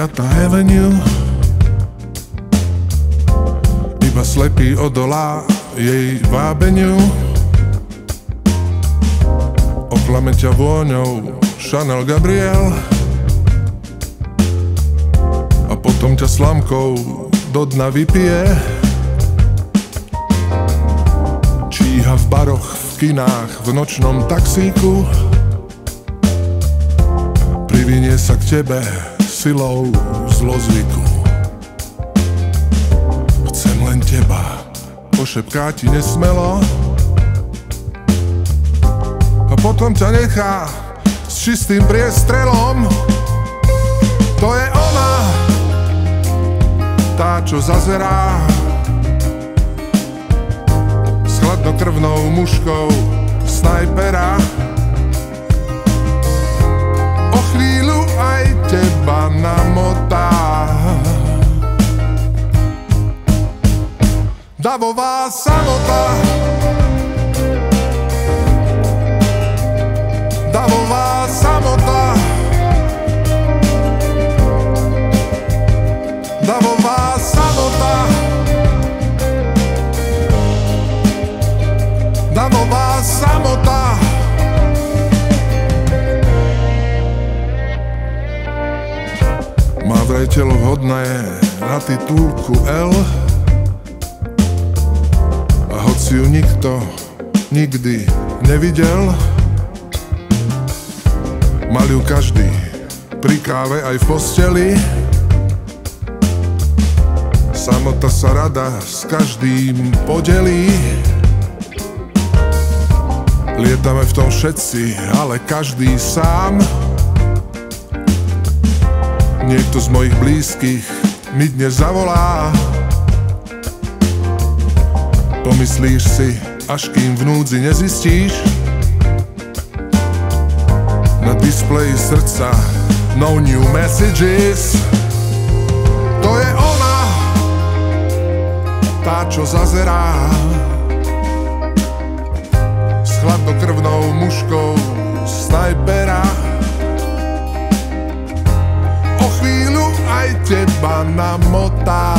9. Avenue. Iba slepý odolá jej vábeniu. Oklame ťa vôňou Chanel Gabriel a potom ťa slamkou do dna vypije. Číha v baroch, v kinách, v nočnom taxíku. Privinie sa k tebe silou zlozvyku. Chcem len teba, pošepká ti nesmelo a potom ťa nechá s čistým priestrelom. To je ona, tá, čo zazerá s chladnokrvnou muškou snajpera. O chvíľu aj teba namotá. Davová samota, davová samota, davová samota, davová samota. Má vraj telo vhodné na titulku L, a hoci ju nikto nikdy nevidel, mal ju každý pri káve aj v posteli. Samota sa rada s každým podelí. Lietame v tom všetci, ale každý sám. Niekto z mojich blízkych mi dnes zavolá. Pomyslíš si, až kým v núdzi nezistíš, na displeji srdca no new messages. To je ona, tá, čo zazerá s chladnokrvnou muškou snajpera. O chvíľu aj teba namotá.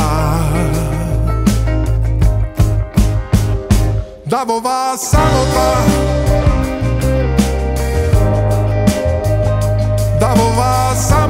Davová samota, davová samota.